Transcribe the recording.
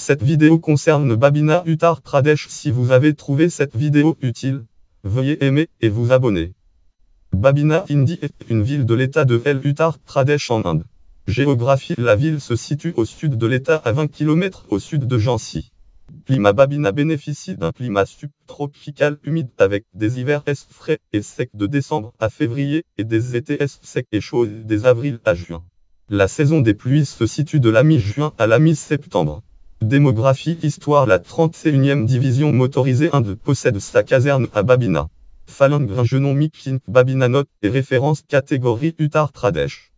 Cette vidéo concerne Babina Uttar Pradesh. Si vous avez trouvé cette vidéo utile, veuillez aimer et vous abonner. Babina Hindi est une ville de l'état de Uttar Pradesh en Inde. Géographie: la ville se situe au sud de l'état à 20 km au sud de Jhansi. Climat: Babina bénéficie d'un climat subtropical humide avec des hivers frais et secs de décembre à février et des étés secs et chauds des avril à juin. La saison des pluies se situe de la mi-juin à la mi-septembre. Démographie: histoire: la 31e division motorisée Inde possède sa caserne à Babina. Phalange: Genomique Babina. Note et référence: catégorie Uttar Pradesh.